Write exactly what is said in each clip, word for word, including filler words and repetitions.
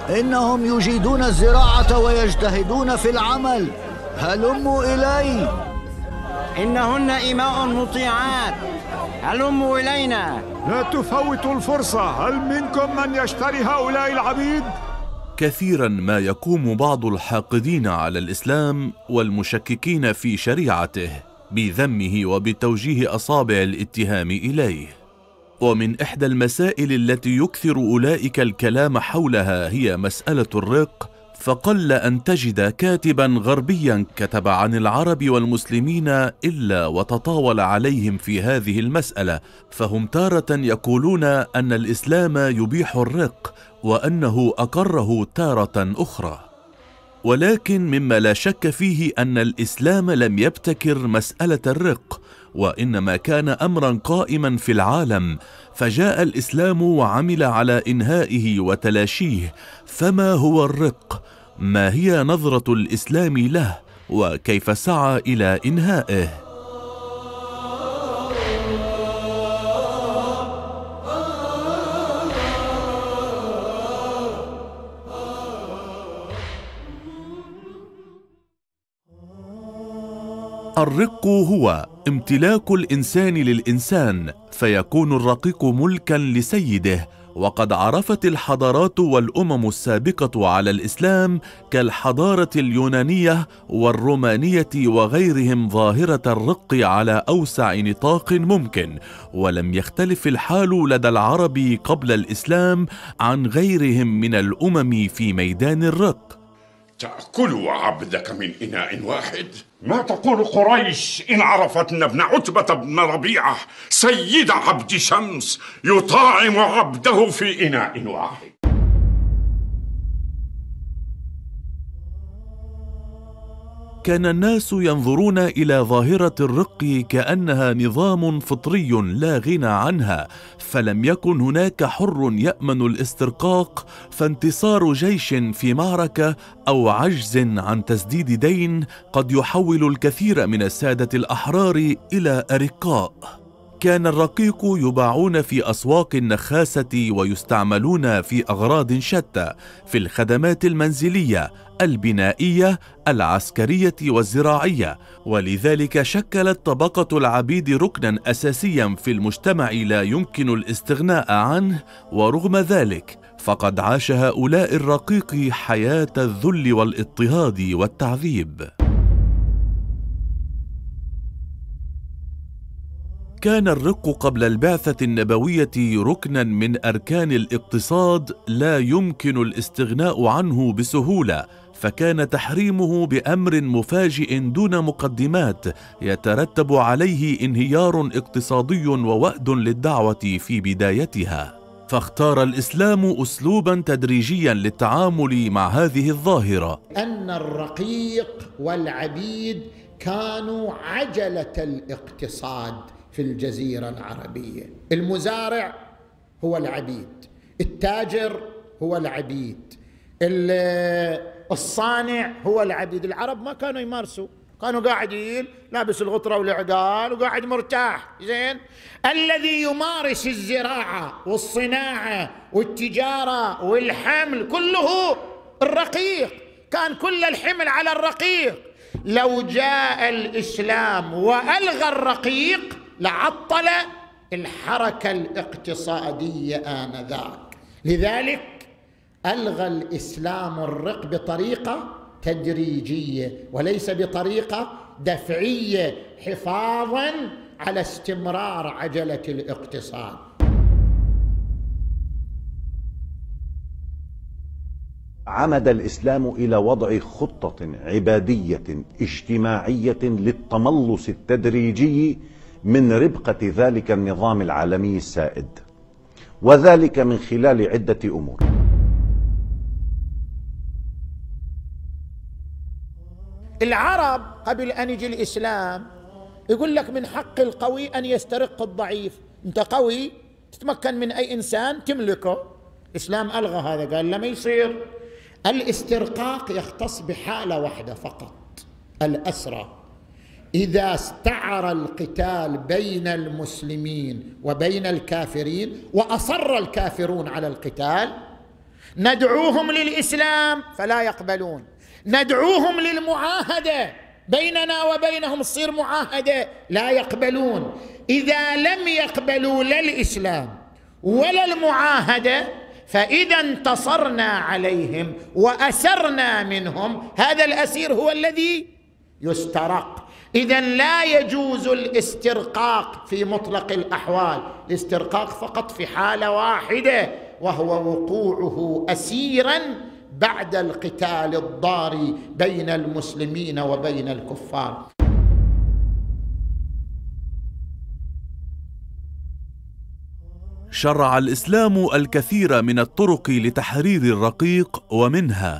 إنهم يجيدون الزراعة ويجتهدون في العمل. هلموا إلي. إنهن إماء مطيعات، هلموا إلينا. لا تفوتوا الفرصة، هل منكم من يشتري هؤلاء العبيد؟ كثيرا ما يقوم بعض الحاقدين على الإسلام والمشككين في شريعته بذمه وبتوجيه أصابع الاتهام إليه. ومن إحدى المسائل التي يكثر أولئك الكلام حولها هي مسألة الرق، فقل أن تجد كاتبا غربيا كتب عن العرب والمسلمين إلا وتطاول عليهم في هذه المسألة، فهم تارة يقولون أن الإسلام يبيح الرق وأنه أقره تارة أخرى. ولكن مما لا شك فيه أن الإسلام لم يبتكر مسألة الرق، وإنما كان أمرا قائما في العالم، فجاء الإسلام وعمل على إنهائه وتلاشيه. فما هو الرق؟ ما هي نظرة الإسلام له؟ وكيف سعى إلى إنهائه؟ الرق هو امتلاك الإنسان للإنسان، فيكون الرقيق ملكا لسيده. وقد عرفت الحضارات والأمم السابقة على الإسلام كالحضارة اليونانية والرومانية وغيرهم ظاهرة الرق على أوسع نطاق ممكن، ولم يختلف الحال لدى العرب قبل الإسلام عن غيرهم من الأمم في ميدان الرق. تأكل عبدك من إناء واحد؟ ما تقول قريش إن عرفت أن ابن عتبة بن ربيعة سيد عبد شمس يطاعم عبده في إناء واحد؟ كان الناس ينظرون إلى ظاهرة الرق كأنها نظام فطري لا غنى عنها، فلم يكن هناك حر يأمن الاسترقاق، فانتصار جيش في معركة أو عجز عن تسديد دين قد يحول الكثير من السادة الأحرار إلى أرقاء. كان الرقيق يباعون في أسواق النخاسة ويستعملون في أغراض شتى، في الخدمات المنزلية، البنائية، العسكرية والزراعية، ولذلك شكلت طبقة العبيد ركنا أساسيا في المجتمع لا يمكن الاستغناء عنه. ورغم ذلك فقد عاش هؤلاء الرقيق حياة الذل والاضطهاد والتعذيب. كان الرق قبل البعثة النبوية ركنا من أركان الاقتصاد لا يمكن الاستغناء عنه بسهولة، فكان تحريمه بأمر مفاجئ دون مقدمات يترتب عليه انهيار اقتصادي ووأد للدعوة في بدايتها. فاختار الإسلام أسلوبا تدريجيا للتعامل مع هذه الظاهرة. أن الرقيق والعبيد كانوا عجلة الاقتصاد في الجزيرة العربية. المزارع هو العبيد، التاجر هو العبيد، الصانع هو العبيد. العرب ما كانوا يمارسوا، كانوا قاعدين لابس الغطرة والعقال وقاعد مرتاح زين. الذي يمارس الزراعة والصناعة والتجارة والحمل كله الرقيق، كان كل الحمل على الرقيق. لو جاء الإسلام وألغى الرقيق لعطل الحركة الاقتصادية آنذاك. لذلك ألغى الإسلام الرق بطريقة تدريجية وليس بطريقة دفعية، حفاظاً على استمرار عجلة الاقتصاد. عمد الإسلام إلى وضع خطة عبادية اجتماعية للتملص التدريجي من ربقة ذلك النظام العالمي السائد، وذلك من خلال عدة أمور. العرب قبل أن يجي الإسلام يقول لك من حق القوي أن يسترق الضعيف. أنت قوي تتمكن من أي إنسان تملكه. الإسلام ألغى هذا، قال لما يصير الاسترقاق يختص بحالة واحدة فقط، الأسرى. إذا استعر القتال بين المسلمين وبين الكافرين وأصر الكافرون على القتال، ندعوهم للإسلام فلا يقبلون، ندعوهم للمعاهدة بيننا وبينهم تصير معاهدة لا يقبلون. إذا لم يقبلوا لا الإسلام ولا المعاهدة فإذا انتصرنا عليهم وأسرنا منهم، هذا الأسير هو الذي يسترق. إذا لا يجوز الاسترقاق في مطلق الأحوال، الاسترقاق فقط في حالة واحدة وهو وقوعه أسيرا بعد القتال الضاري بين المسلمين وبين الكفار. شرع الإسلام الكثير من الطرق لتحرير الرقيق، ومنها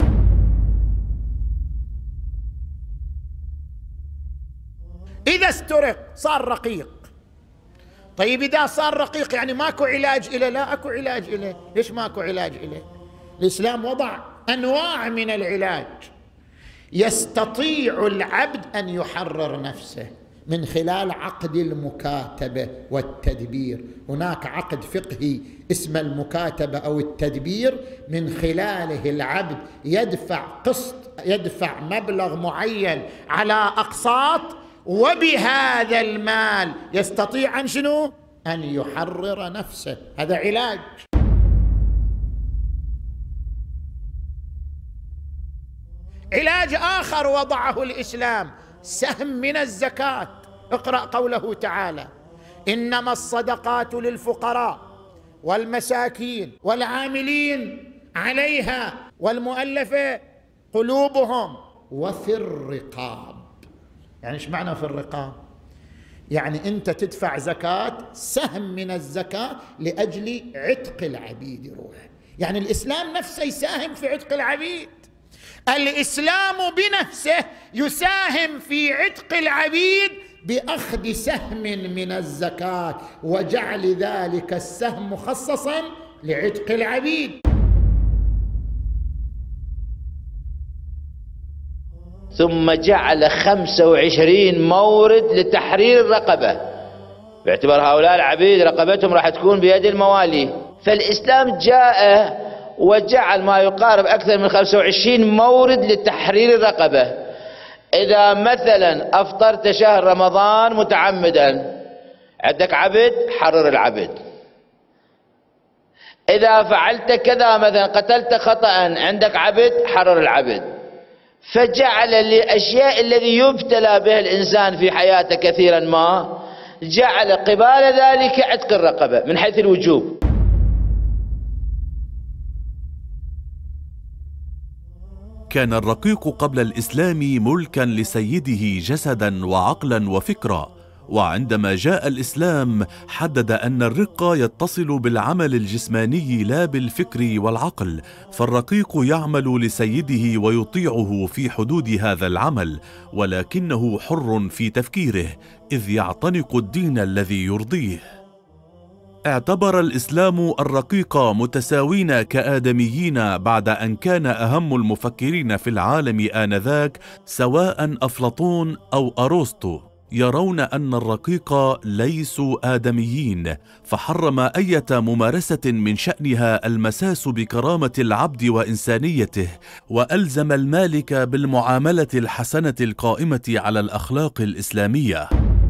إذا استرق صار رقيق. طيب إذا صار رقيق يعني ماكو علاج إليه؟ لا أكو علاج إليه. ليش ماكو علاج إليه؟ الإسلام وضع أنواع من العلاج. يستطيع العبد أن يحرر نفسه من خلال عقد المكاتبة والتدبير. هناك عقد فقهي اسمه المكاتبة أو التدبير، من خلاله العبد يدفع قسط، يدفع مبلغ معين على أقساط، وبهذا المال يستطيع أن شنو؟ أن يحرر نفسه. هذا علاج. علاج آخر وضعه الإسلام سهم من الزكاة. اقرأ قوله تعالى: إنما الصدقات للفقراء والمساكين والعاملين عليها والمؤلفة قلوبهم وفي الرقاب. يعني ايش معنى في الرقاب؟ يعني أنت تدفع زكاة، سهم من الزكاة لأجل عتق العبيد روح. يعني الإسلام نفسه يساهم في عتق العبيد. الإسلام بنفسه يساهم في عتق العبيد بأخذ سهم من الزكاة وجعل ذلك السهم مخصصا لعتق العبيد. ثم جعل خمسة وعشرين مورد لتحرير الرقبة، باعتبار هؤلاء العبيد رقبتهم راح تكون بيد الموالي. فالإسلام جاء وجعل ما يقارب أكثر من خمسة وعشرين مورد لتحرير الرقبة. إذا مثلا أفطرت شهر رمضان متعمدا، عندك عبد، حرر العبد. إذا فعلت كذا مثلا قتلت خطأ، عندك عبد، حرر العبد. فجعل الأشياء الذي يبتلى بها الإنسان في حياته كثيرا ما، جعل قبال ذلك عتق الرقبة من حيث الوجوب. كان الرقيق قبل الإسلام ملكا لسيده جسدا وعقلا وفكرا، وعندما جاء الإسلام حدد أن الرق يتصل بالعمل الجسماني لا بالفكر والعقل، فالرقيق يعمل لسيده ويطيعه في حدود هذا العمل، ولكنه حر في تفكيره إذ يعتنق الدين الذي يرضيه. اعتبر الإسلام الرقيق متساوين كآدميين، بعد أن كان أهم المفكرين في العالم آنذاك سواء أفلاطون أو أرسطو يرون أن الرقيق ليسوا آدميين، فحرم أية ممارسة من شأنها المساس بكرامة العبد وإنسانيته، وألزم المالك بالمعاملة الحسنة القائمة على الأخلاق الإسلامية.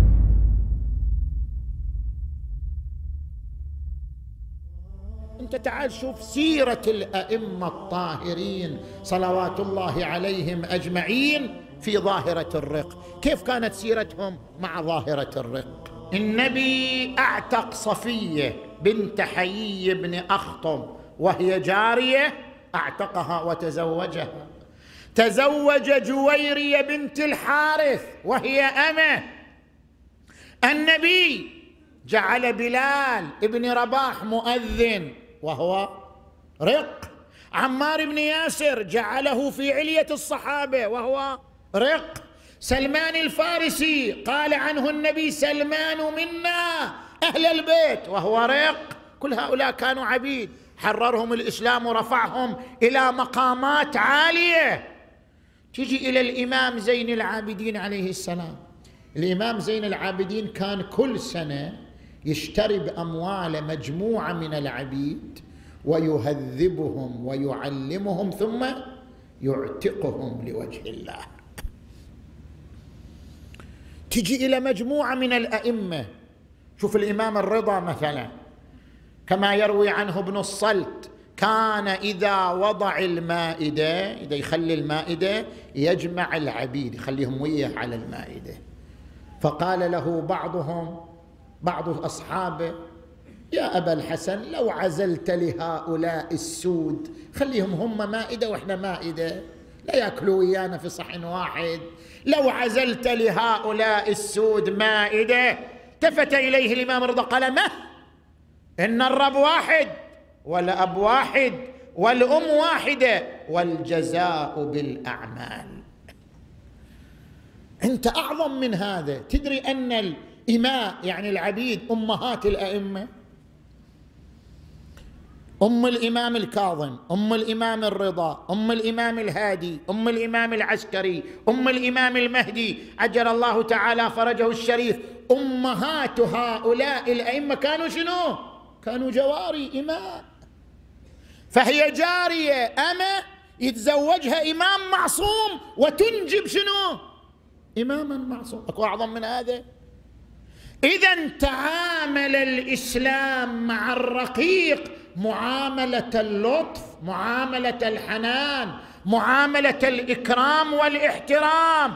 أنت تعال شوف سيرة الأئمة الطاهرين صلوات الله عليهم أجمعين في ظاهرة الرق، كيف كانت سيرتهم مع ظاهرة الرق. النبي أعتق صفية بنت حيي بن أخطب وهي جارية، أعتقها وتزوجها. تزوج جويرية بنت الحارث وهي أمه. النبي جعل بلال ابن رباح مؤذن وهو رق. عمار بن ياسر جعله في علية الصحابة وهو رق. سلمان الفارسي قال عنه النبي: سلمان منا أهل البيت، وهو رق. كل هؤلاء كانوا عبيد، حررهم الإسلام ورفعهم إلى مقامات عالية. تجي إلى الإمام زين العابدين عليه السلام. الإمام زين العابدين كان كل سنة يشتري بأمواله مجموعة من العبيد ويهذبهم ويعلمهم ثم يعتقهم لوجه الله. تجي إلى مجموعة من الأئمة، شوف الإمام الرضا مثلا كما يروي عنه ابن الصلت، كان إذا وضع المائدة، إذا يخلي المائدة يجمع العبيد يخليهم وياه على المائدة، فقال له بعضهم بعض أصحابه يا أبا الحسن لو عزلت لهؤلاء السود خليهم هم مائدة وإحنا مائدة لا يأكلوا ويانا في صحن واحد، لو عزلت لهؤلاء السود مائدة. التفت إليه الإمام الرضا قال ما إن الرب واحد والأب واحد والأم واحدة والجزاء بالأعمال. أنت أعظم من هذا. تدري أن الإماء يعني العبيد أمهات الأئمة، أم الإمام الكاظم، أم الإمام الرضا، أم الإمام الهادي، أم الإمام العسكري، أم الإمام المهدي عجل الله تعالى فرجه الشريف، أمهات هؤلاء الأئمة كانوا شنو؟ كانوا جواري إماء. فهي جارية أما يتزوجها إمام معصوم وتنجب شنو؟ إماما معصوم. أكو أعظم من هذا؟ إذن تعامل الإسلام مع الرقيق معاملة اللطف، معاملة الحنان، معاملة الإكرام والاحترام.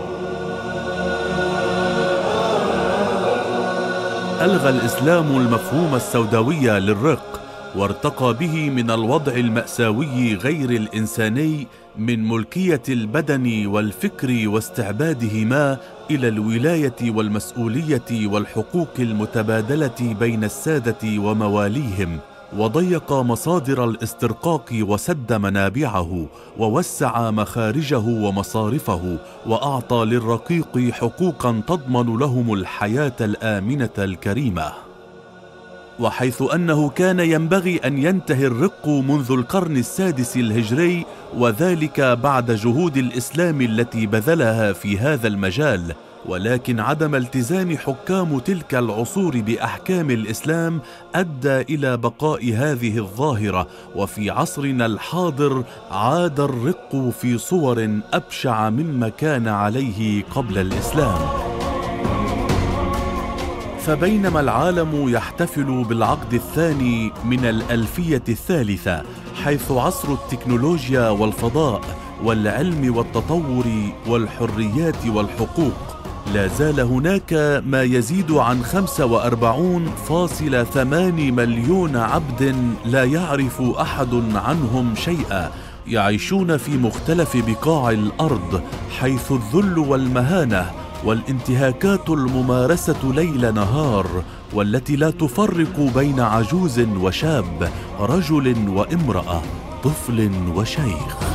ألغى الإسلام المفهوم السوداوي للرق، وارتقى به من الوضع المأساوي غير الإنساني من ملكية البدن والفكر واستعبادهما إلى الولاية والمسؤولية والحقوق المتبادلة بين السادة ومواليهم، وضيق مصادر الاسترقاق وسد منابعه ووسع مخارجه ومصارفه، وأعطى للرقيق حقوقا تضمن لهم الحياة الآمنة الكريمة. وحيث أنه كان ينبغي أن ينتهي الرق منذ القرن السادس الهجري، وذلك بعد جهود الإسلام التي بذلها في هذا المجال، ولكن عدم التزام حكام تلك العصور بأحكام الإسلام أدى إلى بقاء هذه الظاهرة. وفي عصرنا الحاضر عاد الرق في صور أبشع مما كان عليه قبل الإسلام. فبينما العالم يحتفل بالعقد الثاني من الألفية الثالثة، حيث عصر التكنولوجيا والفضاء والعلم والتطور والحريات والحقوق، لا زال هناك ما يزيد عن خمسة وأربعين فاصلة ثمانية مليون عبد لا يعرف أحد عنهم شيئا، يعيشون في مختلف بقاع الأرض، حيث الذل والمهانة والانتهاكات الممارسة ليل نهار، والتي لا تفرق بين عجوز وشاب، رجل وامرأة، طفل وشيخ.